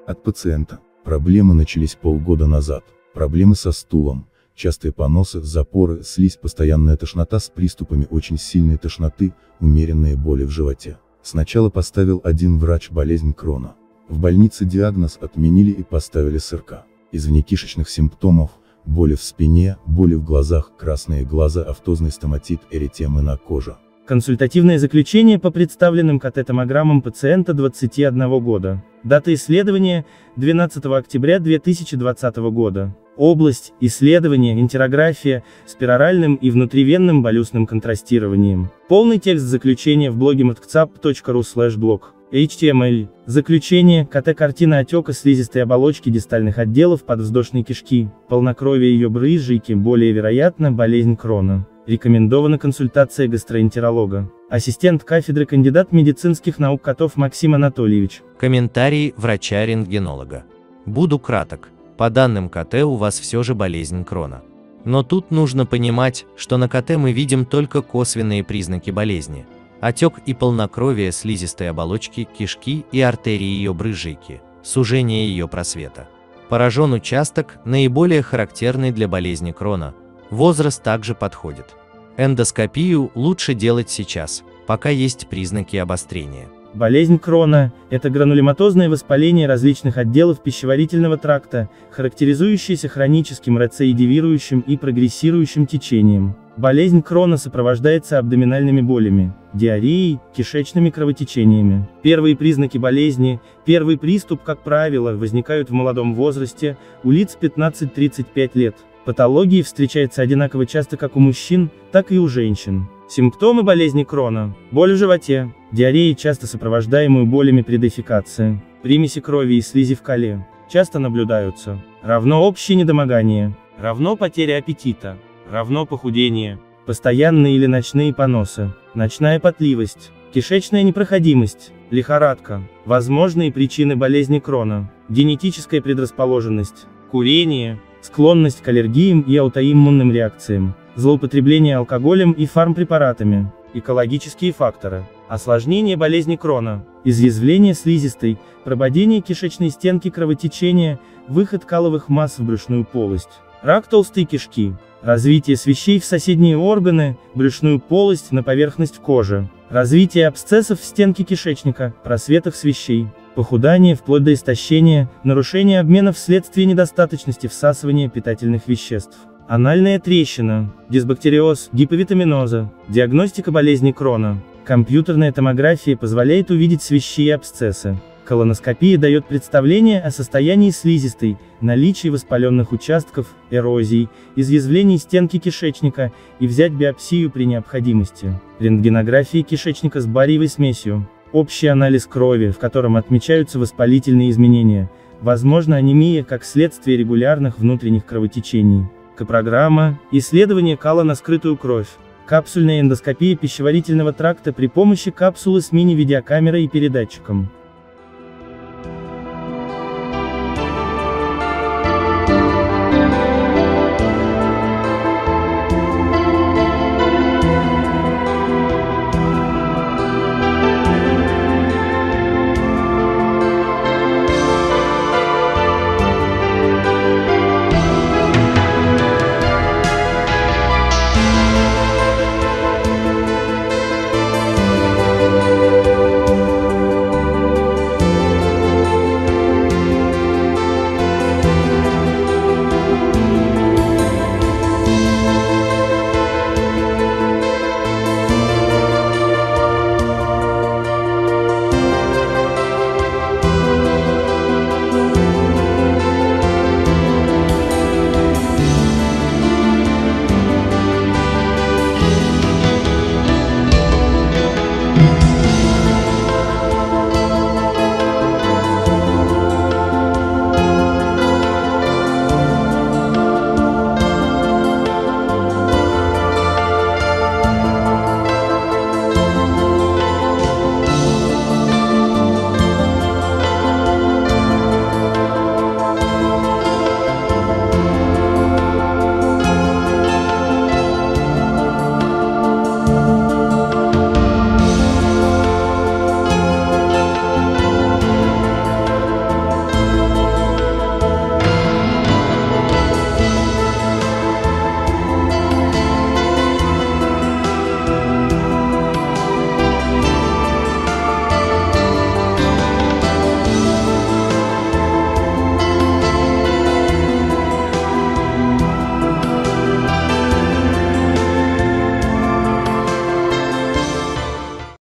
От пациента. Проблемы начались полгода назад. Проблемы со стулом, частые поносы, запоры, слизь, постоянная тошнота с приступами очень сильной тошноты, умеренные боли в животе. Сначала поставил один врач болезнь Крона. В больнице диагноз отменили и поставили СРК. Из внекишечных симптомов: боли в спине, боли в глазах, красные глаза, афтозный стоматит, эритемы на коже. Консультативное заключение по представленным КТ-томограммам пациента 21 года. Дата исследования – 12 октября 2020 года. Область – исследование, энтерография, с пероральным и внутривенным болюсным контрастированием. Полный текст заключения в блоге medkcap.ru/blog. HTML. Заключение: КТ-картина отека слизистой оболочки дистальных отделов подвздошной кишки, полнокровие ее брыжейки, более вероятно, болезнь Крона. Рекомендована консультация гастроэнтеролога. Ассистент кафедры, кандидат медицинских наук Котов Максим Анатольевич. Комментарий врача-рентгенолога. Буду краток. По данным КТ у вас все же болезнь Крона. Но тут нужно понимать, что на КТ мы видим только косвенные признаки болезни. Отек и полнокровие слизистой оболочки кишки и артерии ее брыжейки, сужение ее просвета. Поражен участок, наиболее характерный для болезни Крона. Возраст также подходит. Эндоскопию лучше делать сейчас, пока есть признаки обострения. Болезнь Крона – это гранулематозное воспаление различных отделов пищеварительного тракта, характеризующееся хроническим рецидивирующим и прогрессирующим течением. Болезнь Крона сопровождается абдоминальными болями, диареей, кишечными кровотечениями. Первые признаки болезни, первый приступ, как правило, возникают в молодом возрасте, у лиц 15-35 лет. Патологии встречаются одинаково часто как у мужчин, так и у женщин. Симптомы болезни Крона: боль в животе, диарея, часто сопровождаемую болями при дефекации, примеси крови и слизи в коле, часто наблюдаются, равно общее недомогание, равно потеря аппетита, равно похудение, постоянные или ночные поносы, ночная потливость, кишечная непроходимость, лихорадка. Возможные причины болезни Крона: генетическая предрасположенность, курение, склонность к аллергиям и аутоиммунным реакциям, злоупотребление алкоголем и фармпрепаратами, экологические факторы, осложнение болезни Крона, изъязвление слизистой, прободение кишечной стенки, кровотечения, выход каловых масс в брюшную полость, рак толстой кишки, развитие свищей в соседние органы, брюшную полость, на поверхность кожи, развитие абсцессов в стенке кишечника, просветах свищей, похудание вплоть до истощения, нарушение обмена вследствие недостаточности всасывания питательных веществ, анальная трещина, дисбактериоз, гиповитаминоза, диагностика болезни Крона. Компьютерная томография позволяет увидеть свищи и абсцессы. Колоноскопия дает представление о состоянии слизистой, наличии воспаленных участков, эрозий, изъязвлений стенки кишечника и взять биопсию при необходимости. Рентгенография кишечника с бариевой смесью. Общий анализ крови, в котором отмечаются воспалительные изменения, возможно анемия как следствие регулярных внутренних кровотечений. Копрограмма, исследование кала на скрытую кровь. Капсульная эндоскопия пищеварительного тракта при помощи капсулы с мини-видеокамерой и передатчиком.